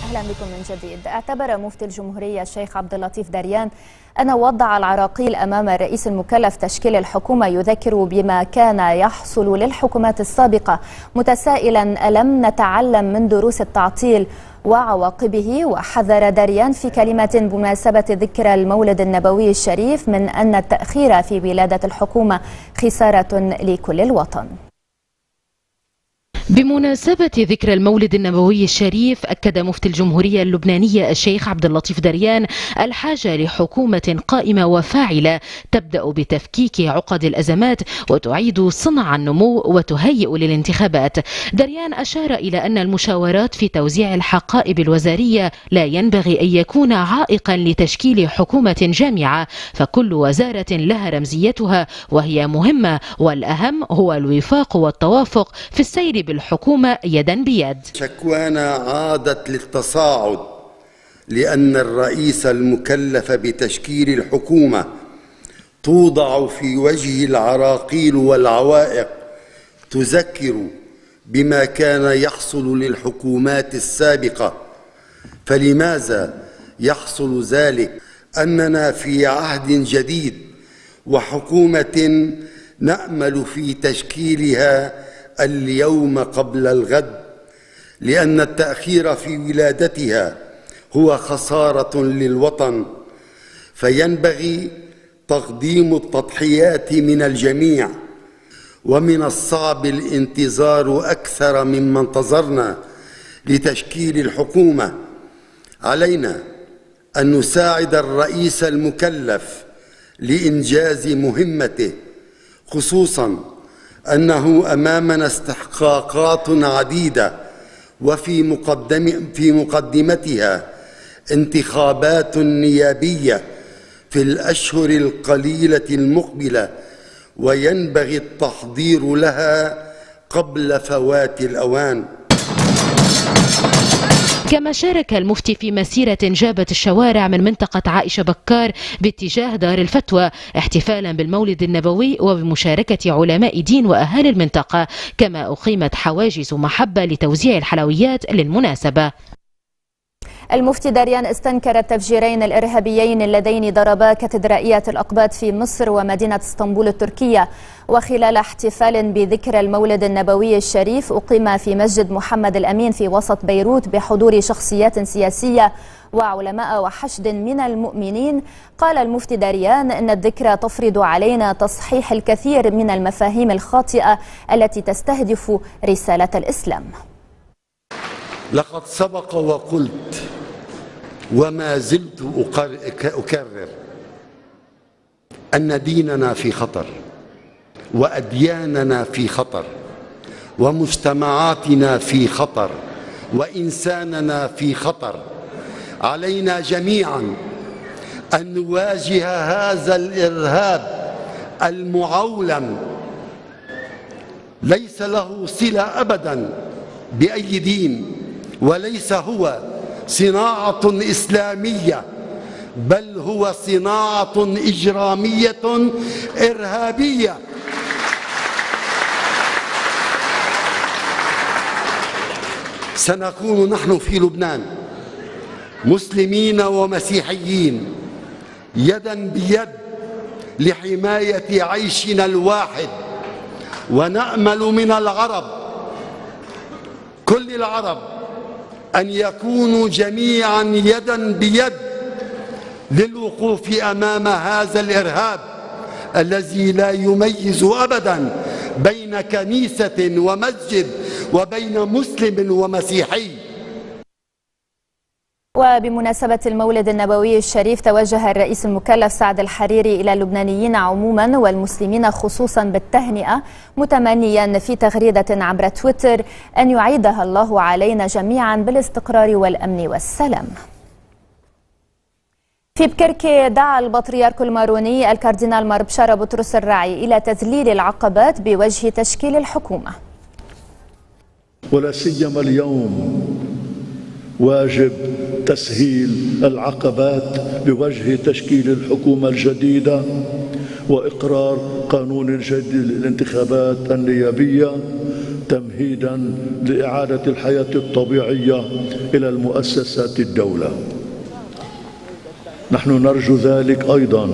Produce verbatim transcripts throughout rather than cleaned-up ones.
أهلا بكم من جديد. اعتبر مفتي الجمهورية الشيخ عبد اللطيف دريان أن وضع العراقيل أمام الرئيس المكلف تشكيل الحكومة يذكر بما كان يحصل للحكومات السابقة، متسائلا ألم نتعلم من دروس التعطيل وعواقبه؟ وحذر دريان في كلمة بمناسبة ذكرى المولد النبوي الشريف من أن التأخير في ولادة الحكومة خسارة لكل الوطن. بمناسبة ذكرى المولد النبوي الشريف، أكد مفتي الجمهورية اللبنانية الشيخ عبد اللطيف دريان الحاجة لحكومة قائمة وفاعلة تبدأ بتفكيك عقد الأزمات وتعيد صنع النمو وتهيئ للانتخابات. دريان أشار إلى أن المشاورات في توزيع الحقائب الوزارية لا ينبغي أن يكون عائقا لتشكيل حكومة جامعة، فكل وزارة لها رمزيتها وهي مهمة، والأهم هو الوفاق والتوافق في السير بالحكومة الحكومة يدا بيد. شكوانا عادت للتصاعد لأن الرئيس المكلف بتشكيل الحكومة توضع في وجه العراقيل والعوائق تذكر بما كان يحصل للحكومات السابقة. فلماذا يحصل ذلك؟ أننا في عهد جديد وحكومة نأمل في تشكيلها اليوم قبل الغد، لأن التأخير في ولادتها هو خسارة للوطن، فينبغي تقديم التضحيات من الجميع، ومن الصعب الانتظار أكثر مما انتظرنا لتشكيل الحكومة. علينا أن نساعد الرئيس المكلف لإنجاز مهمته، خصوصاً أنه أمامنا استحقاقات عديدة وفي مقدم في مقدمتها انتخابات نيابية في الأشهر القليلة المقبلة، وينبغي التحضير لها قبل فوات الأوان. كما شارك المفتي في مسيرة جابت الشوارع من منطقة عائشة بكار باتجاه دار الفتوى احتفالا بالمولد النبوي وبمشاركة علماء دين وأهالي المنطقة، كما أقيمت حواجز محبة لتوزيع الحلويات للمناسبة. المفتي دريان استنكر التفجيرين الإرهابيين اللذين ضربا كاتدرائية الأقباط في مصر ومدينة اسطنبول التركية. وخلال احتفال بذكرى المولد النبوي الشريف أقيم في مسجد محمد الأمين في وسط بيروت بحضور شخصيات سياسية وعلماء وحشد من المؤمنين، قال المفتي دريان إن الذكرى تفرض علينا تصحيح الكثير من المفاهيم الخاطئة التي تستهدف رسالة الإسلام. لقد سبق وقلت وما زلت أكرر أن ديننا في خطر، وأدياننا في خطر، ومجتمعاتنا في خطر، وإنساننا في خطر. علينا جميعا أن نواجه هذا الإرهاب المعولم، ليس له صلة أبدا بأي دين، وليس هو صناعة إسلامية، بل هو صناعة إجرامية إرهابية. سنكون نحن في لبنان مسلمين ومسيحيين يدا بيد لحماية عيشنا الواحد، ونأمل من العرب كل العرب أن يكونوا جميعا يدا بيد للوقوف أمام هذا الإرهاب الذي لا يميز أبدا بين كنيسة ومسجد وبين مسلم ومسيحي. وبمناسبة المولد النبوي الشريف توجه الرئيس المكلف سعد الحريري إلى اللبنانيين عموما والمسلمين خصوصا بالتهنئة، متمنيا في تغريدة عبر تويتر أن يعيدها الله علينا جميعا بالاستقرار والأمن والسلام. في بكركي دعا البطريرك الماروني الكاردينال مار بشارة بطرس الراعي إلى تذليل العقبات بوجه تشكيل الحكومة. ولا سيما اليوم واجب تسهيل العقبات بوجه تشكيل الحكومة الجديدة وإقرار قانون جديد للانتخابات النيابية تمهيدا لإعادة الحياة الطبيعية إلى المؤسسات الدولة. نحن نرجو ذلك أيضا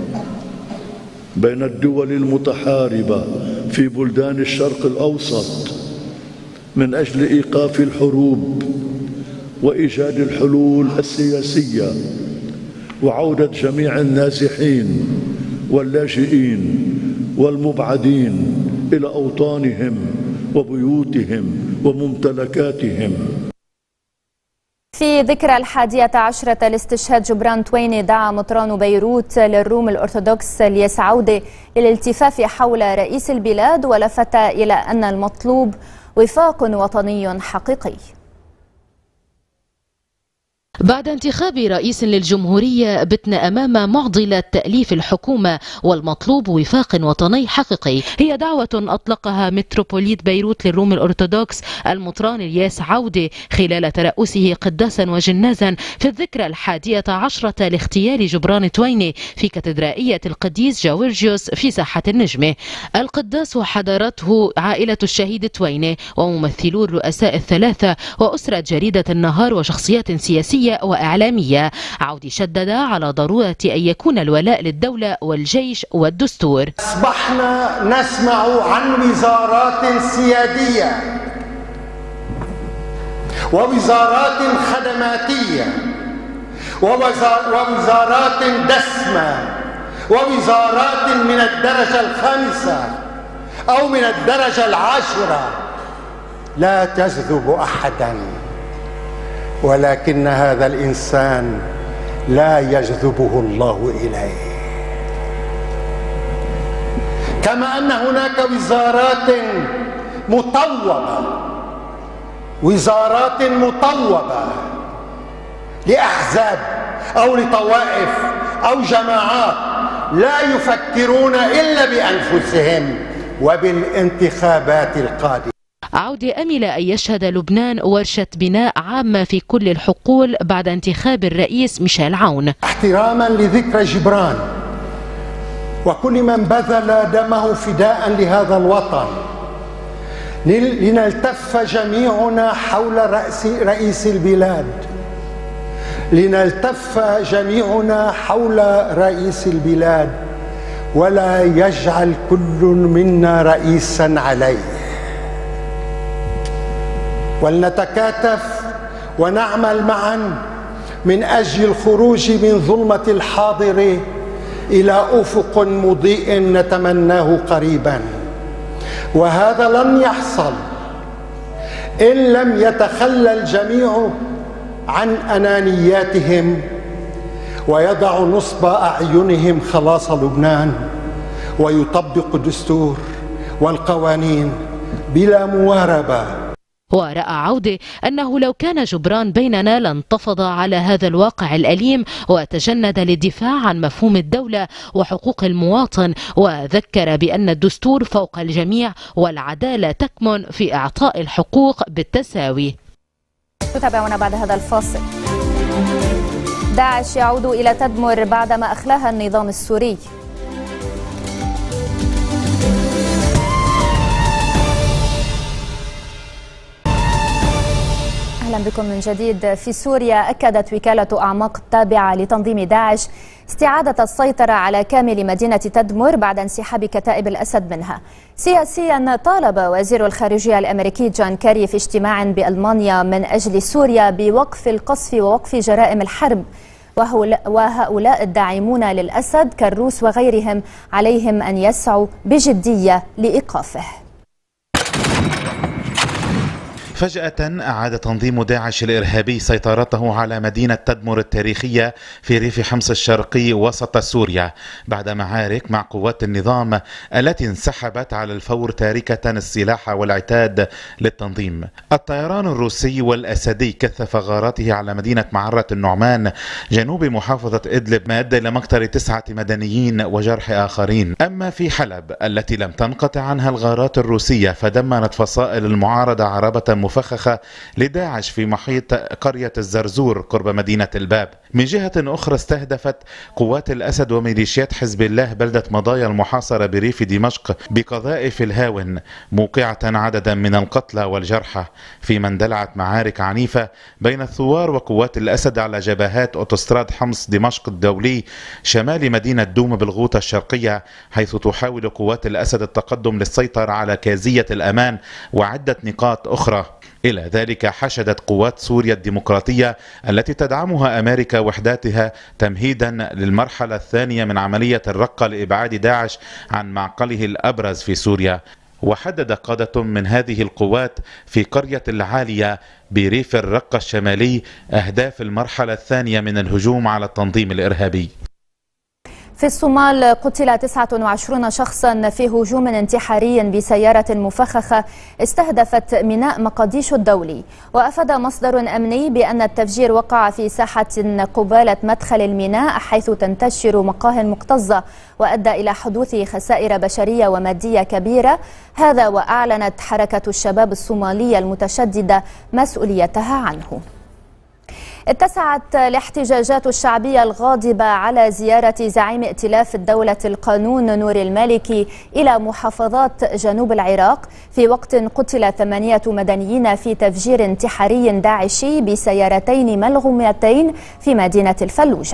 بين الدول المتحاربة في بلدان الشرق الأوسط من أجل إيقاف الحروب وإيجاد الحلول السياسية وعودة جميع النازحين واللاجئين والمبعدين إلى أوطانهم وبيوتهم وممتلكاتهم. في ذكرى الحادية عشرة لاستشهاد جبران تويني، دعا مطران بيروت للروم الأرثوذكس الياس عودة للالتفاف حول رئيس البلاد، ولفت إلى أن المطلوب وفاق وطني حقيقي. بعد انتخاب رئيس للجمهورية بتنا أمام معضلة تأليف الحكومة، والمطلوب وفاق وطني حقيقي. هي دعوة أطلقها متروبوليت بيروت للروم الأرثوذكس المطران الياس عودة خلال ترأسه قداسا وجنازا في الذكرى الحادية عشرة لاغتيال جبران تويني في كاتدرائية القديس جورجيوس في ساحة النجمة. القداس حضرته عائلة الشهيد تويني وممثلو الرؤساء الثلاثة وأسرة جريدة النهار وشخصيات سياسية وإعلامية. عودي شدد على ضرورة أن يكون الولاء للدولة والجيش والدستور. أصبحنا نسمع عن وزارات سيادية ووزارات خدماتية ووزارات دسمة ووزارات من الدرجة الخامسة أو من الدرجة العاشرة لا تجذب أحدا، ولكن هذا الإنسان لا يجذبه الله إليه. كما أن هناك وزارات مطوبة وزارات مطوبة لأحزاب أو لطوائف أو جماعات لا يفكرون إلا بأنفسهم وبالانتخابات القادمة. عودة أمل أن يشهد لبنان ورشة بناء عامة في كل الحقول بعد انتخاب الرئيس ميشيل عون. احتراما لذكرى جبران وكل من بذل دمه فداء لهذا الوطن، لنلتف جميعنا حول رأس رئيس البلاد، لنلتف جميعنا حول رئيس البلاد ولا يجعل كل منا رئيسا عليه. ولنتكاتف ونعمل معا من أجل الخروج من ظلمة الحاضر إلى أفق مضيء نتمناه قريبا، وهذا لن يحصل إن لم يتخلى الجميع عن أنانياتهم ويضع نصب أعينهم خلاص لبنان ويطبق الدستور والقوانين بلا مواربة. ورأى عودة أنه لو كان جبران بيننا لانتفض على هذا الواقع الأليم وتجند للدفاع عن مفهوم الدولة وحقوق المواطن، وذكر بأن الدستور فوق الجميع والعدالة تكمن في إعطاء الحقوق بالتساوي. تتابعونا بعد هذا الفاصل. داعش يعود إلى تدمر بعدما أخلاها النظام السوري. أهلا بكم من جديد. في سوريا أكدت وكالة أعماق التابعة لتنظيم داعش استعادة السيطرة على كامل مدينة تدمر بعد انسحاب كتائب الأسد منها. سياسيا، طالب وزير الخارجية الأمريكي جون كيري في اجتماع بألمانيا من أجل سوريا بوقف القصف ووقف جرائم الحرب، وهؤلاء الداعمون للأسد كالروس وغيرهم عليهم أن يسعوا بجدية لإيقافه. فجأة أعاد تنظيم داعش الإرهابي سيطرته على مدينة تدمر التاريخية في ريف حمص الشرقي وسط سوريا بعد معارك مع قوات النظام التي انسحبت على الفور تاركة السلاح والعتاد للتنظيم. الطيران الروسي والأسدي كثف غاراته على مدينة معرة النعمان جنوب محافظة إدلب، ما أدى إلى مقتل تسعة مدنيين وجرح آخرين. أما في حلب التي لم تنقطع عنها الغارات الروسية، فدمرت فصائل المعارضة عربة المفخخة لداعش في محيط قرية الزرزور قرب مدينة الباب. من جهة أخرى استهدفت قوات الأسد وميليشيات حزب الله بلدة مضايا المحاصرة بريف دمشق بقذائف الهاون، موقعة عددا من القتلى والجرحى، فيما اندلعت معارك عنيفة بين الثوار وقوات الأسد على جبهات أوتوستراد حمص دمشق الدولي شمال مدينة دوم بالغوطة الشرقية، حيث تحاول قوات الأسد التقدم للسيطرة على كازية الأمان وعدة نقاط أخرى. إلى ذلك حشدت قوات سوريا الديمقراطية التي تدعمها أمريكا وحداتها تمهيدا للمرحلة الثانية من عملية الرقة لإبعاد داعش عن معقله الأبرز في سوريا. وحدد قادة من هذه القوات في قرية العالية بريف الرقة الشمالي أهداف المرحلة الثانية من الهجوم على التنظيم الإرهابي. في الصومال قتل تسعة وعشرين شخصا في هجوم انتحاري بسيارة مفخخة استهدفت ميناء مقديشو الدولي. وأفاد مصدر أمني بأن التفجير وقع في ساحة قبالة مدخل الميناء حيث تنتشر مقاه مكتظة، وأدى إلى حدوث خسائر بشرية ومادية كبيرة. هذا وأعلنت حركة الشباب الصومالية المتشددة مسؤوليتها عنه. اتسعت الاحتجاجات الشعبية الغاضبة على زيارة زعيم ائتلاف الدولة القانون نوري المالكي إلى محافظات جنوب العراق، في وقت قتل ثمانية مدنيين في تفجير انتحاري داعشي بسيارتين ملغومتين في مدينة الفلوجة.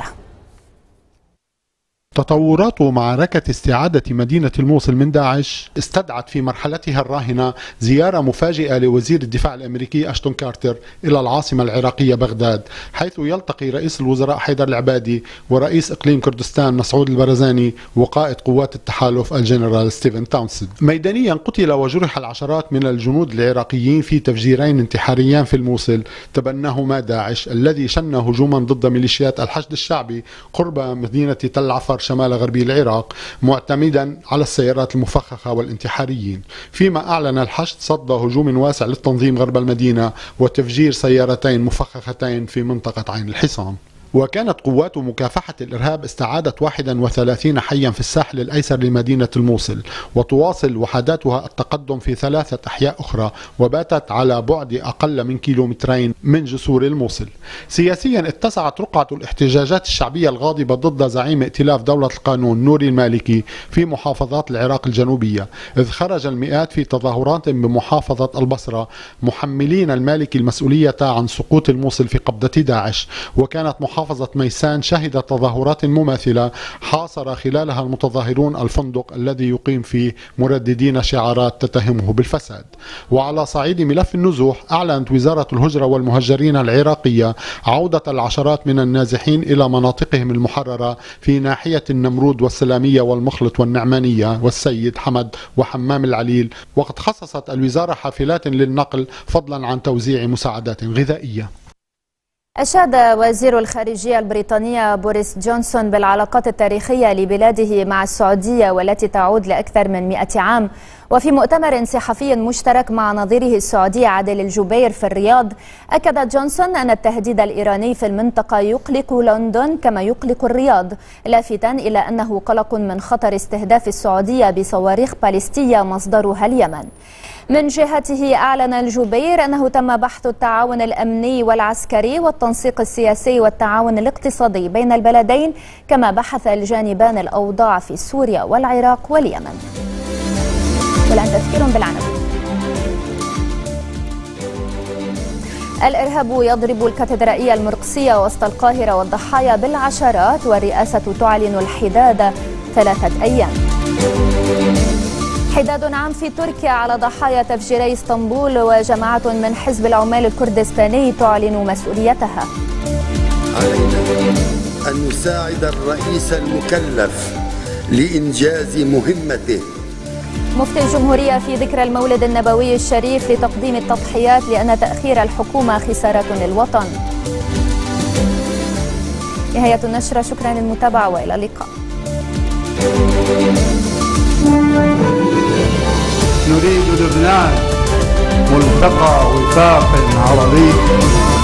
تطورات معركة استعادة مدينة الموصل من داعش استدعت في مرحلتها الراهنة زيارة مفاجئة لوزير الدفاع الأمريكي أشتون كارتر إلى العاصمة العراقية بغداد، حيث يلتقي رئيس الوزراء حيدر العبادي ورئيس إقليم كردستان مسعود البرزاني وقائد قوات التحالف الجنرال ستيفن تاونسند. ميدانيا قتل وجرح العشرات من الجنود العراقيين في تفجيرين انتحاريين في الموصل تبناهما داعش، الذي شن هجوما ضد ميليشيات الحشد الشعبي قرب مدينة تل عفر شمال غربي العراق، معتمدا على السيارات المفخخة والانتحاريين. فيما أعلن الحشد صد هجوم واسع للتنظيم غرب المدينة وتفجير سيارتين مفخختين في منطقة عين الحصان. وكانت قوات مكافحة الإرهاب استعادت واحدا وثلاثين حيا في الساحل الأيسر لمدينة الموصل، وتواصل وحداتها التقدم في ثلاثة أحياء أخرى، وباتت على بعد أقل من كيلومترين من جسور الموصل. سياسيا اتسعت رقعة الاحتجاجات الشعبية الغاضبة ضد زعيم ائتلاف دولة القانون نوري المالكي في محافظات العراق الجنوبية، إذ خرج المئات في تظاهرات بمحافظة البصرة محملين المالكي المسؤولية عن سقوط الموصل في قبضة داعش. وكانت محافظة محافظة ميسان شهدت تظاهرات مماثلة حاصر خلالها المتظاهرون الفندق الذي يقيم فيه مرددين شعارات تتهمه بالفساد. وعلى صعيد ملف النزوح، أعلنت وزارة الهجرة والمهجرين العراقية عودة العشرات من النازحين إلى مناطقهم المحررة في ناحية النمرود والسلامية والمخلط والنعمانية والسيد حمد وحمام العليل، وقد خصصت الوزارة حافلات للنقل فضلا عن توزيع مساعدات غذائية. أشاد وزير الخارجية البريطانية بوريس جونسون بالعلاقات التاريخية لبلاده مع السعودية والتي تعود لأكثر من مئة عام. وفي مؤتمر صحفي مشترك مع نظيره السعودي عادل الجبير في الرياض، أكد جونسون أن التهديد الإيراني في المنطقة يقلق لندن كما يقلق الرياض، لافتا إلى أنه قلق من خطر استهداف السعودية بصواريخ باليستية مصدرها اليمن. من جهته أعلن الجبير أنه تم بحث التعاون الأمني والعسكري والتنسيق السياسي والتعاون الاقتصادي بين البلدين، كما بحث الجانبان الأوضاع في سوريا والعراق واليمن. والآن تذكير بالعناوين. الإرهاب يضرب الكاتدرائية المرقسية وسط القاهرة والضحايا بالعشرات، والرئاسة تعلن الحداد ثلاثة أيام. حداد عام في تركيا على ضحايا تفجيري اسطنبول، وجماعة من حزب العمال الكردستاني تعلن مسؤوليتها. علينا أن نساعد الرئيس المكلف لإنجاز مهمته. مفتي الجمهورية في ذكرى المولد النبوي الشريف لتقديم التضحيات لأن تأخير الحكومة خسارة للوطن. نهاية النشرة، شكرا للمتابعة وإلى اللقاء. نريد لبنان ملتقى وفاق عربي